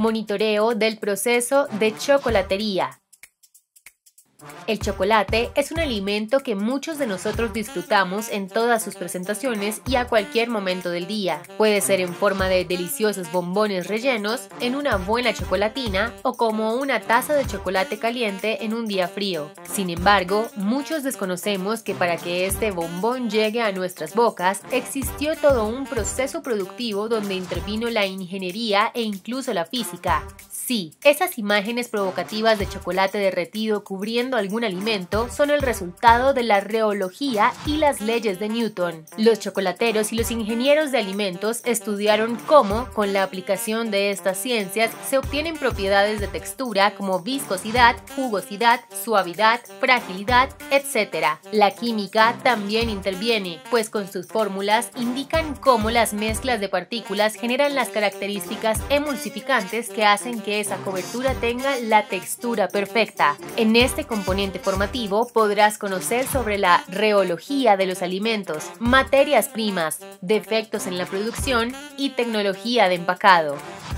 Monitoreo del proceso de chocolatería. El chocolate es un alimento que muchos de nosotros disfrutamos en todas sus presentaciones y a cualquier momento del día. Puede ser en forma de deliciosos bombones rellenos, en una buena chocolatina o como una taza de chocolate caliente en un día frío. Sin embargo, muchos desconocemos que para que este bombón llegue a nuestras bocas, existió todo un proceso productivo donde intervino la ingeniería e incluso la física. Sí, esas imágenes provocativas de chocolate derretido cubriendo algún alimento son el resultado de la reología y las leyes de Newton. Los chocolateros y los ingenieros de alimentos estudiaron cómo, con la aplicación de estas ciencias, se obtienen propiedades de textura como viscosidad, jugosidad, suavidad, fragilidad, etc. La química también interviene, pues con sus fórmulas indican cómo las mezclas de partículas generan las características emulsificantes que hacen que esa cobertura tenga la textura perfecta. En este componente formativo podrás conocer sobre la reología de los alimentos, materias primas, defectos en la producción y tecnología de empacado.